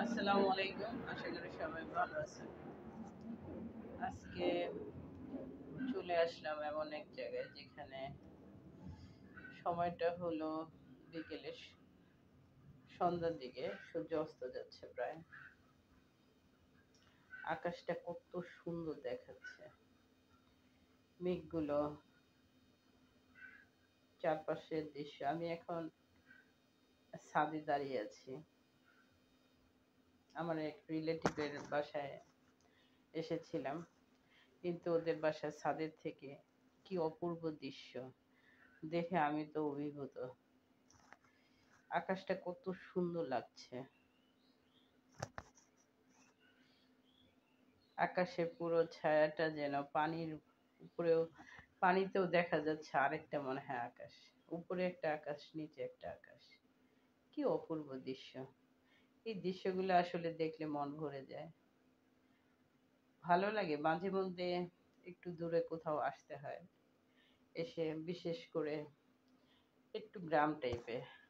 আসসালামু আলাইকুম। আশা করি সবাই ভালো আছেন। আজকে চলে আসলাম এমন এক জায়গায় যেখানে সময়টা হলো বিকেলে সন্ধ্যার দিকে সূর্য অস্ত যাচ্ছে প্রায়। আকাশটা কত সুন্দর দেখাচ্ছে। মেঘগুলো, চারপাশের দৃশ্য। আমি এখন ছাদে দাঁড়িয়ে আছি। আমার এক রিলেটিভের বাসায় এসেছিলাম, কিন্তু ওদের বাসার ছাদের থেকে কি অপূর্ব দৃশ্য দেখে আমি তো অভিভূত। আকাশটা কত সুন্দর লাগছে। আকাশে পুরো ছায়াটা যেন পানির উপরেও, পানিতেও দেখা যাচ্ছে আরেকটা মনে হয় আকাশ। উপরে একটা আকাশ, নিচে একটা আকাশ। কি অপূর্ব দৃশ্য। এই দৃশ্যগুলো আসলে দেখলে মন ভরে যায়। ভালো লাগে। মাঝে মধ্যে একটু দূরে কোথাও আসতে হয়, এসে বিশেষ করে একটু গ্রাম টাইপে